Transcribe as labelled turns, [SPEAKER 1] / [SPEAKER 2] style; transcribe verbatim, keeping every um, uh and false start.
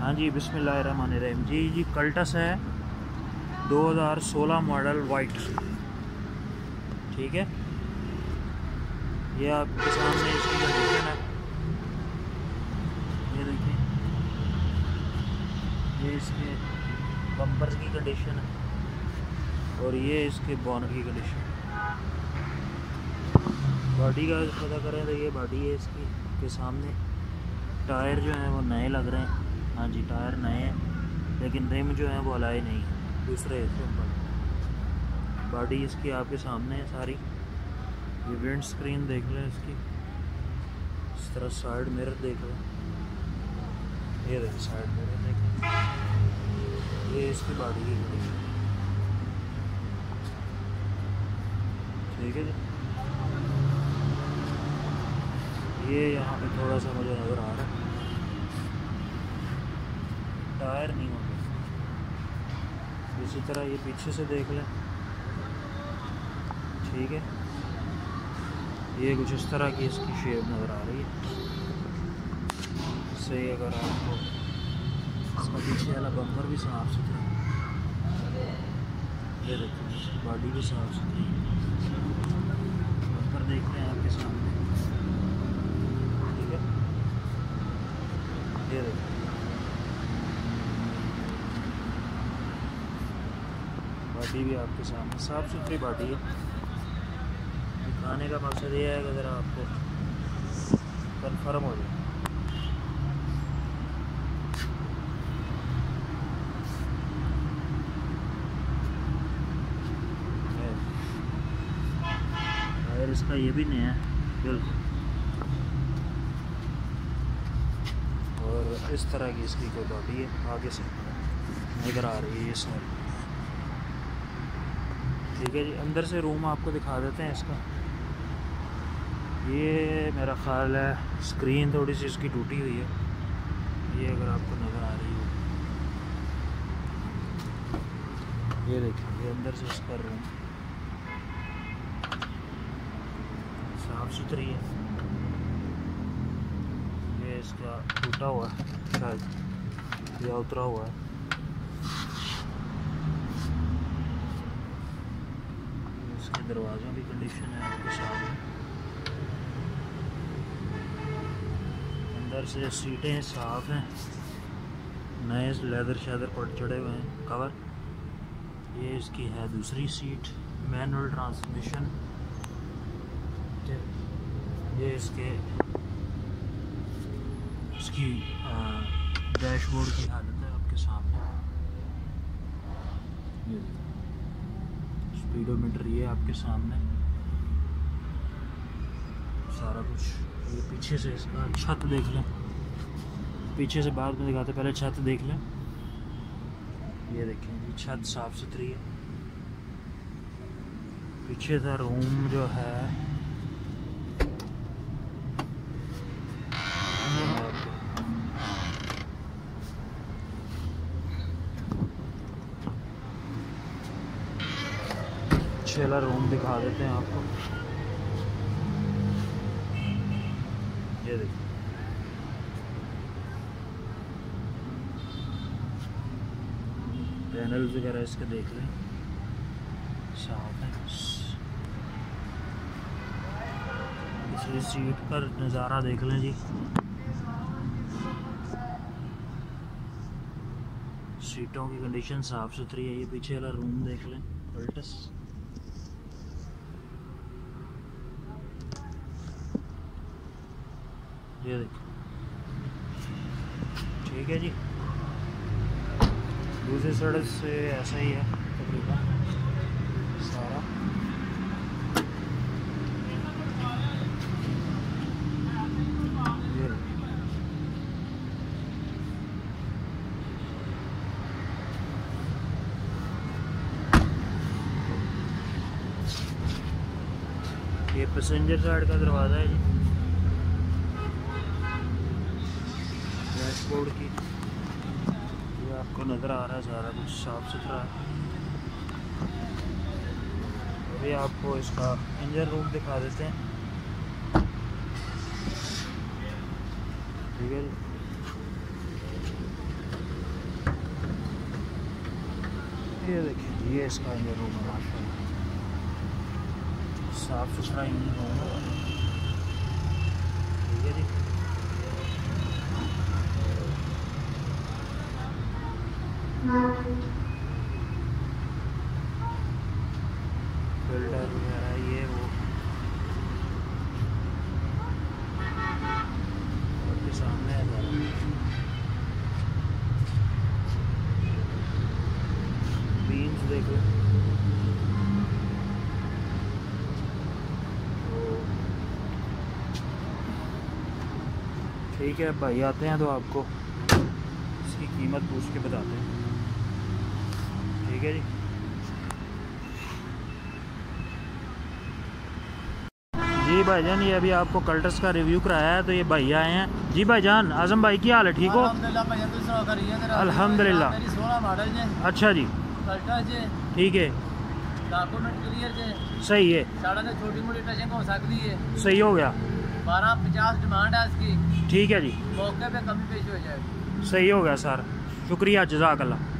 [SPEAKER 1] हाँ जी, बिस्मिल्लाहिर्रहमानिर्रहीम। जी जी कल्टस है दो हज़ार सोलह मॉडल वाइट। ठीक है, ये आपके सामने इसकी कंडीशन है। ये देखिए, ये इसके बम्पर्स की कंडीशन है और ये इसके बॉनेट की कंडीशन। बॉडी का पता करें तो ये बॉडी है इसकी के सामने। टायर जो है वो नए लग रहे हैं। हाँ जी, टायर नए हैं, लेकिन रिम जो है वो अलाए नहीं है, दूसरे सिंपल। बॉडी इसकी आपके सामने है सारी। ये विंड स्क्रीन देख लें इसकी, इस तरह साइड मिरर देख लें, ये देखिए साइड मिरर देख लें। ये इसकी बॉडी की कंडीशन। ठीक है जी, ये यहाँ पे थोड़ा सा मुझे नज़र आ रहा है, टायर नहीं होंगे। इसी तरह ये पीछे से देख लें। ठीक है, ये कुछ इस तरह की इसकी शेप नज़र आ रही है। इससे अगर आपको इसका पीछे वाला बम्पर भी साफ सुथरा, ये देखिए बॉडी भी साफ सुथरी, बम्पर देख रहे हैं आपके सामने। ठीक है, ये देखिए बॉडी भी आपके सामने साफ़ सुथरी बॉडी है। दिखाने का मकसद ये है कि ज़रा आपको कंफर्म हो जाए। टायर इसका ये भी नया है बिल्कुल, और इस तरह की इसकी कोई बॉडी है आगे से नज़र आ रही है ये सारी। ठीक है जी, अंदर से रूम आपको दिखा देते हैं इसका। ये मेरा ख़्याल है स्क्रीन थोड़ी सी इसकी टूटी हुई है, ये अगर आपको नज़र आ रही हो। ये देखिए, ये अंदर से इसका रूम साफ़ सुथरी है। ये इसका टूटा हुआ है शायद, या उतरा हुआ है। इसके दरवाज़ों की कंडीशन है आपके सामने। अंदर से सीटें साफ़ हैं, नए लेदर शेदर पर चढ़े हुए हैं कवर। ये इसकी है दूसरी सीट, मैनुअल ट्रांसमिशन। ये इसके इसकी डैशबोर्ड की हालत है आपके सामने। ये स्पीडोमीटर ये आपके सामने सारा कुछ। ये पीछे से इसका छत देख लें, पीछे से बाद में दिखाते, पहले छत देख लें। ये देखें, ये छत साफ़ सुथरी है। पीछे का रूम जो है छेला रूम दिखा देते हैं आपको। ये देखिए, पैनल्स वगैरह इसके देख लें, साफ है। दूसरी सीट पर नज़ारा देख लें जी, सीटों की कंडीशन साफ़ सुथरी है। ये पीछे वाला रूम देख लें, कल्टस। ये देखो, ठीक है जी। दूसरी सड़क से ऐसा ही है तकरीबन सारा। ये ये पैसेंजर साइड का दरवाज़ा है जी, डैशबोर्ड की। ये आपको नज़र आ रहा है, सारा कुछ साफ़ सुथरा है। अभी आपको इसका इंजन रूम दिखा देते हैं। ठीक है जी, ये देखिए ये इसका अंदर रूम है माशाल्लाह, साफ सुथरा ही होगा। ठीक है जी। फिल्टर वगैरह ये वो आपके सामने है। बीन्स देखो, ठीक है भाई आते हैं तो आपको इसकी कीमत पूछ के बताते हैं। ठीक है जी। जी भाईजान ये अभी आपको कल्टस का रिव्यू कराया है, तो ये भाई आए हैं। जी भाईजान आजम भाई की हाल है, ठीक हो? अल्हम्दुलिल्लाह। अच्छा जी, ठीक है, सही है,
[SPEAKER 2] छोटी मोटी टचिंग हो सकती है,
[SPEAKER 1] सही हो गया।
[SPEAKER 2] बारह पचास डिमांड है इसकी,
[SPEAKER 1] ठीक है जी,
[SPEAKER 2] मौके पे कमी पेश हो जाएगी।
[SPEAKER 1] सही हो गया सर, शुक्रिया, जज़ाकल्लाह।